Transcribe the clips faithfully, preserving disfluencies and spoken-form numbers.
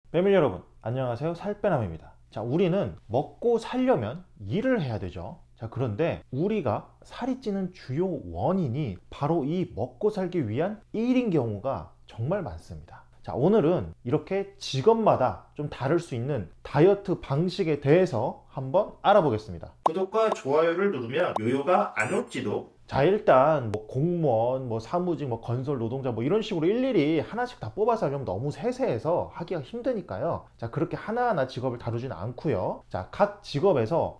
패밀리 여러분, 안녕하세요. 살빼남입니다. 자, 우리는 먹고 살려면 일을 해야 되죠. 자, 그런데 우리가 살이 찌는 주요 원인이 바로 이 먹고 살기 위한 일인 경우가 정말 많습니다. 자, 오늘은 이렇게 직업마다 좀 다를 수 있는 다이어트 방식에 대해서 한번 알아보겠습니다. 구독과 좋아요를 누르면 요요가 안 올지도. 자, 일단 뭐 공무원, 뭐 사무직, 뭐 건설 노동자 뭐 이런 식으로 일일이 하나씩 다 뽑아서 하려면 너무 세세해서 하기가 힘드니까요. 자, 그렇게 하나하나 직업을 다루지는 않고요. 자, 각 직업에서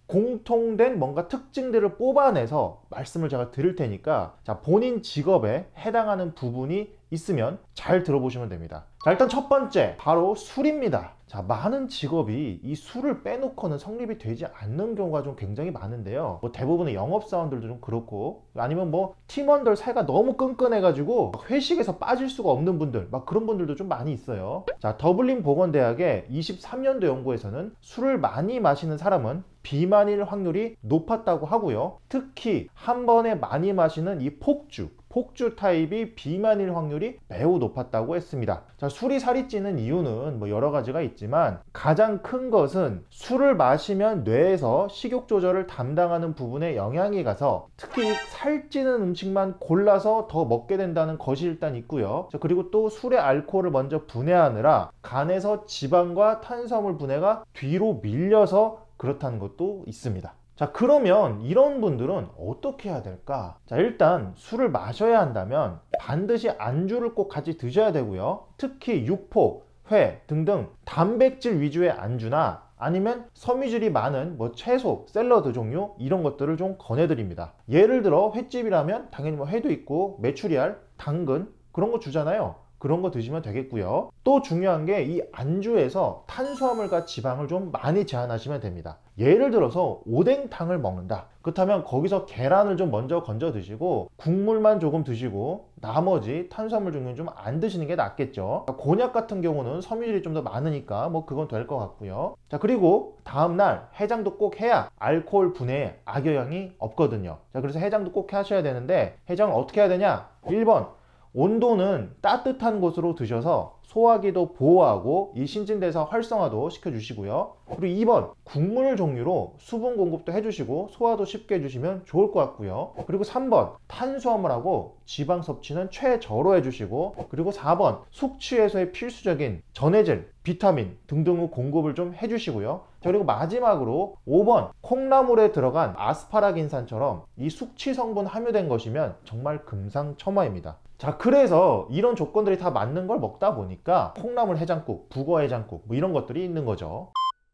공통된 뭔가 특징들을 뽑아내서 말씀을 제가 드릴 테니까, 자, 본인 직업에 해당하는 부분이 있으면 잘 들어보시면 됩니다. 자, 일단 첫 번째 바로 술입니다. 자, 많은 직업이 이 술을 빼놓고는 성립이 되지 않는 경우가 좀 굉장히 많은데요. 뭐 대부분의 영업사원들도 좀 그렇고, 아니면 뭐 팀원들 사이가 너무 끈끈해가지고 회식에서 빠질 수가 없는 분들, 막 그런 분들도 좀 많이 있어요. 자, 더블린 보건대학의 이십삼 년도 연구에서는 술을 많이 마시는 사람은 비만일 확률이 높았다고 하고요. 특히 한 번에 많이 마시는 이 폭주, 폭주 타입이 비만일 확률이 매우 높았다고 했습니다. 자, 술이 살이 찌는 이유는 뭐 여러 가지가 있지만 가장 큰 것은 술을 마시면 뇌에서 식욕 조절을 담당하는 부분에 영향이 가서 특히 살찌는 음식만 골라서 더 먹게 된다는 것이 일단 있고요. 자, 그리고 또 술의 알코올을 먼저 분해하느라 간에서 지방과 탄수화물 분해가 뒤로 밀려서 그렇다는 것도 있습니다. 자, 그러면 이런 분들은 어떻게 해야 될까? 자, 일단 술을 마셔야 한다면 반드시 안주를 꼭 같이 드셔야 되고요. 특히 육포, 회 등등 단백질 위주의 안주나 아니면 섬유질이 많은 뭐 채소, 샐러드 종류 이런 것들을 좀 권해드립니다. 예를 들어 횟집이라면 당연히 뭐 회도 있고 메추리알, 당근 그런 거 주잖아요. 그런 거 드시면 되겠고요. 또 중요한 게 이 안주에서 탄수화물과 지방을 좀 많이 제한하시면 됩니다. 예를 들어서 오뎅탕을 먹는다. 그렇다면 거기서 계란을 좀 먼저 건져 드시고 국물만 조금 드시고 나머지 탄수화물 종류는 좀 안 드시는 게 낫겠죠. 곤약 같은 경우는 섬유질이 좀 더 많으니까 뭐 그건 될 것 같고요. 자, 그리고 다음날 해장도 꼭 해야 알코올 분해에 악영향이 없거든요. 자, 그래서 해장도 꼭 하셔야 되는데 해장을 어떻게 해야 되냐? 일 번 온도는 따뜻한 곳으로 드셔서 소화기도 보호하고 이 신진대사 활성화도 시켜주시고요. 그리고 이 번 국물 종류로 수분 공급도 해주시고 소화도 쉽게 해주시면 좋을 것 같고요. 그리고 삼 번 탄수화물하고 지방 섭취는 최저로 해주시고, 그리고 사 번 숙취 해소에 필수적인 전해질, 비타민 등등의 공급을 좀 해주시고요. 자, 그리고 마지막으로 오 번 콩나물에 들어간 아스파라긴산처럼 이 숙취 성분 함유된 것이면 정말 금상첨화입니다. 자, 그래서 이런 조건들이 다 맞는 걸 먹다 보니까 콩나물 해장국, 북어 해장국 뭐 이런 것들이 있는 거죠.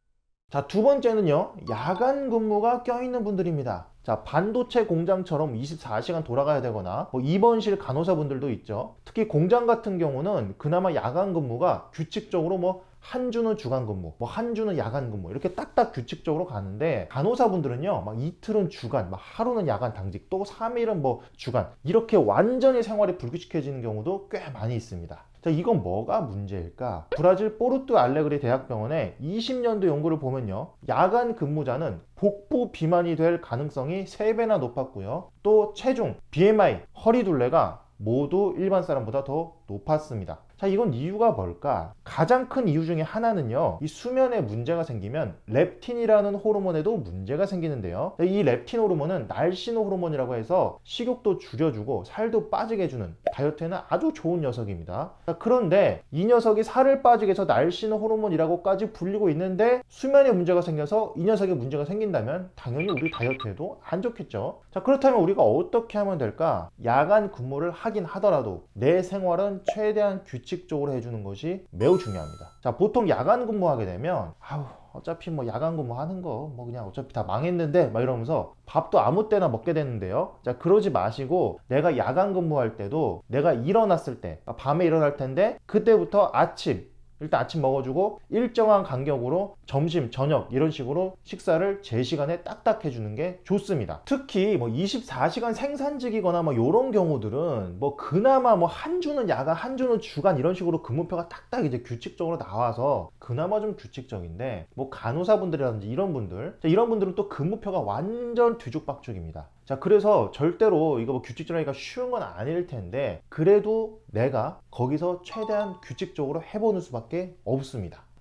자, 두 번째는요, 야간 근무가 껴있는 분들입니다. 자, 반도체 공장처럼 이십사 시간 돌아가야 되거나 뭐 입원실 간호사분들도 있죠. 특히 공장 같은 경우는 그나마 야간 근무가 규칙적으로 뭐 한 주는 주간 근무, 뭐 한 주는 야간 근무 이렇게 딱딱 규칙적으로 가는데, 간호사분들은요 막 이틀은 주간, 막 하루는 야간 당직, 또 삼 일은 뭐 주간, 이렇게 완전히 생활이 불규칙해지는 경우도 꽤 많이 있습니다. 자, 이건 뭐가 문제일까? 브라질 포르투 알레그리 대학병원의 이십 년도 연구를 보면요, 야간 근무자는 복부 비만이 될 가능성이 세 배나 높았고요. 또 체중, 비엠아이, 허리둘레가 모두 일반 사람보다 더 높았습니다. 자, 이건 이유가 뭘까? 가장 큰 이유 중에 하나는요, 이 수면에 문제가 생기면 렙틴이라는 호르몬에도 문제가 생기는데요. 이 렙틴 호르몬은 날씬 호르몬이라고 해서 식욕도 줄여주고 살도 빠지게 해주는 다이어트에는 아주 좋은 녀석입니다. 자, 그런데 이 녀석이 살을 빠지게 해서 날씬 호르몬이라고까지 불리고 있는데 수면에 문제가 생겨서 이 녀석에 문제가 생긴다면 당연히 우리 다이어트에도 안 좋겠죠. 자, 그렇다면 우리가 어떻게 하면 될까? 야간 근무를 하긴 하더라도 내 생활은 최대한 규칙적으로 해주는 것이 매우 중요합니다. 자, 보통 야간 근무하게 되면 아우 어차피 뭐 야간 근무하는 거 뭐 그냥 어차피 다 망했는데 막 이러면서 밥도 아무 때나 먹게 되는데요. 자, 그러지 마시고 내가 야간 근무할 때도 내가 일어났을 때 밤에 일어날 텐데 그때부터 아침 일단 아침 먹어주고 일정한 간격으로 점심, 저녁 이런 식으로 식사를 제 시간에 딱딱 해주는 게 좋습니다. 특히 뭐 이십사 시간 생산직이거나 뭐 이런 경우들은 뭐 그나마 뭐 한 주는 야간, 한 주는 주간 이런 식으로 근무표가 딱딱 이제 규칙적으로 나와서 그나마 좀 규칙적인데, 뭐 간호사분들이라든지 이런 분들, 이런 분들은 또 근무표가 완전 뒤죽박죽입니다. 자, 그래서 절대로 이거 뭐 규칙적으로 하기가 쉬운 건 아닐 텐데 그래도 내가 거기서 최대한 규칙적으로 해보는 수밖에 없습니다.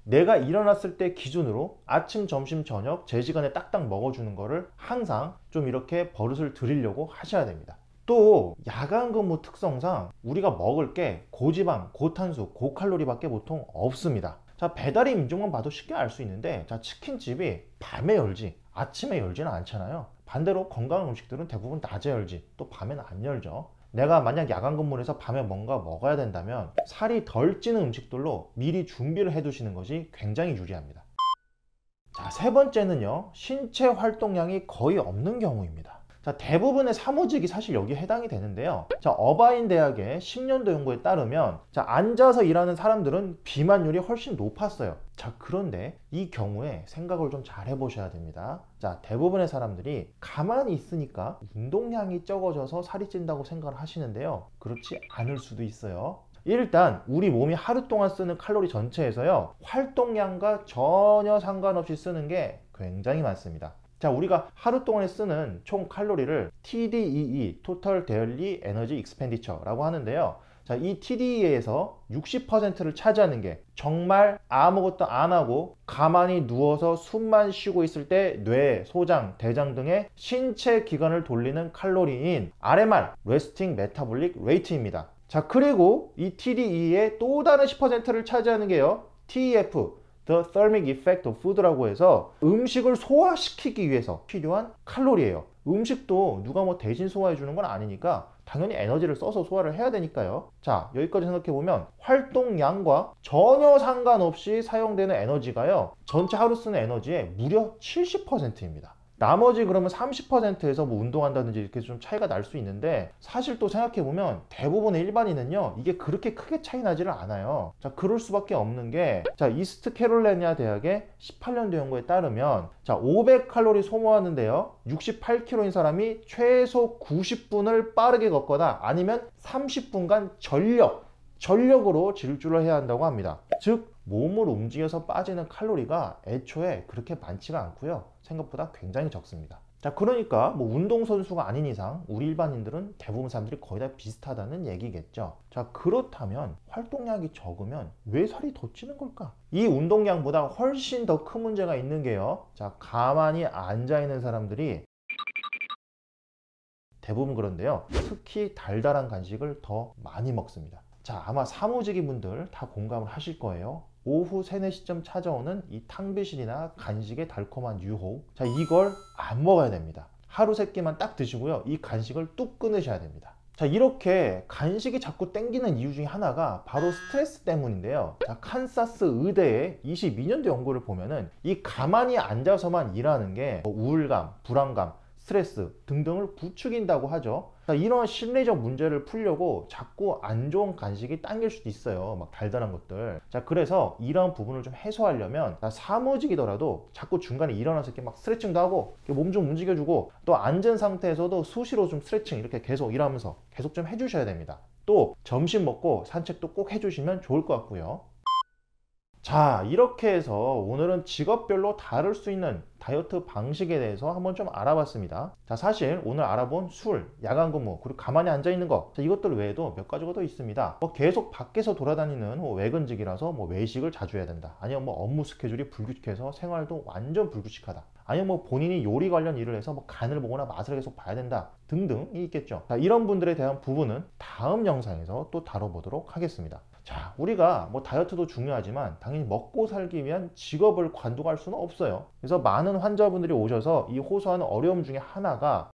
내가 일어났을 때 기준으로 아침, 점심, 저녁 제 시간에 딱딱 먹어주는 거를 항상 좀 이렇게 버릇을 들이려고 하셔야 됩니다. 또 야간 근무 특성상 우리가 먹을 게 고지방, 고탄수, 고칼로리밖에 보통 없습니다. 자, 배달의 민족만 봐도 쉽게 알 수 있는데, 자, 치킨집이 밤에 열지 아침에 열지는 않잖아요. 반대로 건강한 음식들은 대부분 낮에 열지 또 밤에는 안 열죠. 내가 만약 야간 근무를 해서 밤에 뭔가 먹어야 된다면 살이 덜 찌는 음식들로 미리 준비를 해 두시는 것이 굉장히 유리합니다. 자, 세 번째는요, 신체 활동량이 거의 없는 경우입니다. 자, 대부분의 사무직이 사실 여기에 해당이 되는데요. 자, 어바인 대학의 십 년도 연구에 따르면 자, 앉아서 일하는 사람들은 비만율이 훨씬 높았어요. 자, 그런데 이 경우에 생각을 좀 잘 해보셔야 됩니다. 자, 대부분의 사람들이 가만히 있으니까 운동량이 적어져서 살이 찐다고 생각을 하시는데요. 그렇지 않을 수도 있어요. 일단 우리 몸이 하루 동안 쓰는 칼로리 전체에서요, 활동량과 전혀 상관없이 쓰는 게 굉장히 많습니다. 자, 우리가 하루 동안에 쓰는 총 칼로리를 티 디 이 이, Total Daily Energy Expenditure라고 하는데요. 자, 이 티 디 이 이에서 육십 퍼센트를 차지하는 게 정말 아무것도 안 하고 가만히 누워서 숨만 쉬고 있을 때 뇌, 소장, 대장 등의 신체 기관을 돌리는 칼로리인 알 엠 알, Resting Metabolic Rate입니다. 자, 그리고 이 티 디 이 이의 또 다른 십 퍼센트를 차지하는 게요, 티 이 에프, The Thermic Effect of Food라고 해서 음식을 소화시키기 위해서 필요한 칼로리예요. 음식도 누가 뭐 대신 소화해 주는 건 아니니까 당연히 에너지를 써서 소화를 해야 되니까요. 자, 여기까지 생각해보면 활동량과 전혀 상관없이 사용되는 에너지가요, 전체 하루 쓰는 에너지의 무려 칠십 퍼센트입니다. 나머지 그러면 삼십 퍼센트에서 뭐 운동한다든지 이렇게 좀 차이가 날 수 있는데, 사실 또 생각해보면 대부분의 일반인은요, 이게 그렇게 크게 차이 나지를 않아요. 자, 그럴 수밖에 없는 게, 자, 이스트 캐롤라이나 대학의 십팔 년도 연구에 따르면 자, 오백 칼로리 소모하는데요, 육십팔 킬로그램인 사람이 최소 구십 분을 빠르게 걷거나 아니면 삼십 분간 전력 전력으로 질주를 해야 한다고 합니다. 즉 몸을 움직여서 빠지는 칼로리가 애초에 그렇게 많지가 않고요, 생각보다 굉장히 적습니다. 자, 그러니까 뭐 운동선수가 아닌 이상 우리 일반인들은 대부분 사람들이 거의 다 비슷하다는 얘기겠죠. 자, 그렇다면 활동량이 적으면 왜 살이 더 찌는 걸까? 이 운동량보다 훨씬 더 큰 문제가 있는 게요, 자, 가만히 앉아 있는 사람들이 대부분 그런데요, 특히 달달한 간식을 더 많이 먹습니다. 자, 아마 사무직인 분들 다 공감을 하실 거예요. 오후 세, 네 시쯤 찾아오는 이 탕비실이나 간식의 달콤한 유혹, 자, 이걸 안 먹어야 됩니다. 하루 세 끼만 딱 드시고요, 이 간식을 뚝 끊으셔야 됩니다. 자, 이렇게 간식이 자꾸 땡기는 이유 중에 하나가 바로 스트레스 때문인데요. 자, 칸사스 의대의 이십이 년도 연구를 보면은 이 가만히 앉아서만 일하는 게 우울감, 불안감, 스트레스 등등을 부추긴다고 하죠. 자, 이런 심리적 문제를 풀려고 자꾸 안 좋은 간식이 당길 수도 있어요. 막 달달한 것들. 자, 그래서 이런 부분을 좀 해소하려면 자, 사무직이더라도 자꾸 중간에 일어나서 이렇게 막 스트레칭도 하고 몸 좀 움직여주고, 또 앉은 상태에서도 수시로 좀 스트레칭 이렇게 계속 일하면서 계속 좀 해주셔야 됩니다. 또 점심 먹고 산책도 꼭 해주시면 좋을 것 같고요. 자, 이렇게 해서 오늘은 직업별로 다를 수 있는 다이어트 방식에 대해서 한번 좀 알아봤습니다. 자, 사실 오늘 알아본 술, 야간 근무, 그리고 가만히 앉아 있는 거, 자, 이것들 외에도 몇 가지가 더 있습니다. 뭐 계속 밖에서 돌아다니는 뭐 외근직이라서 뭐 외식을 자주 해야 된다, 아니면 뭐 업무 스케줄이 불규칙해서 생활도 완전 불규칙하다, 아니면 뭐 본인이 요리 관련 일을 해서 뭐 간을 보거나 맛을 계속 봐야 된다 등등이 있겠죠. 자, 이런 분들에 대한 부분은 다음 영상에서 또 다뤄보도록 하겠습니다. 자, 우리가 뭐 다이어트도 중요하지만 당연히 먹고 살기 위한 직업을 관두갈 수는 없어요. 그래서 많은 환자분들이 오셔서 이 호소하는 어려움 중에 하나가,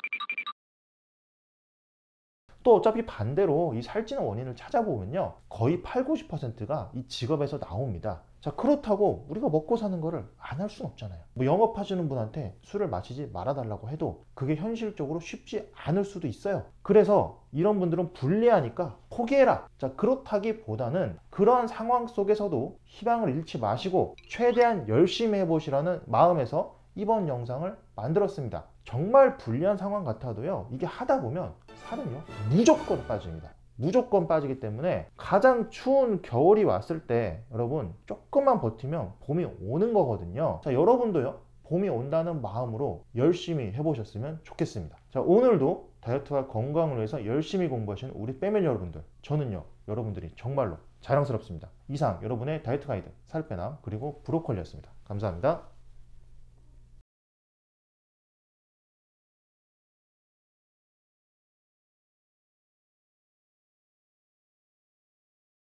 또 어차피 반대로 이 살찌는 원인을 찾아보면요, 거의 팔, 구십 퍼센트가 이 직업에서 나옵니다. 자, 그렇다고 우리가 먹고 사는 거를 안 할 수는 없잖아요. 뭐 영업하시는 분한테 술을 마시지 말아달라고 해도 그게 현실적으로 쉽지 않을 수도 있어요. 그래서 이런 분들은 불리하니까 포기해라. 자, 그렇다기보다는 그러한 상황 속에서도 희망을 잃지 마시고 최대한 열심히 해보시라는 마음에서 이번 영상을 만들었습니다. 정말 불리한 상황 같아도요, 이게 하다 보면 살은요 무조건 빠집니다. 무조건 빠지기 때문에 가장 추운 겨울이 왔을 때 여러분 조금만 버티면 봄이 오는 거거든요. 자, 여러분도요 봄이 온다는 마음으로 열심히 해보셨으면 좋겠습니다. 자, 오늘도 다이어트와 건강을 위해서 열심히 공부하신 우리 패밀리 여러분들, 저는요 여러분들이 정말로 자랑스럽습니다. 이상 여러분의 다이어트 가이드, 살 빼남, 그리고 브로콜리였습니다. 감사합니다.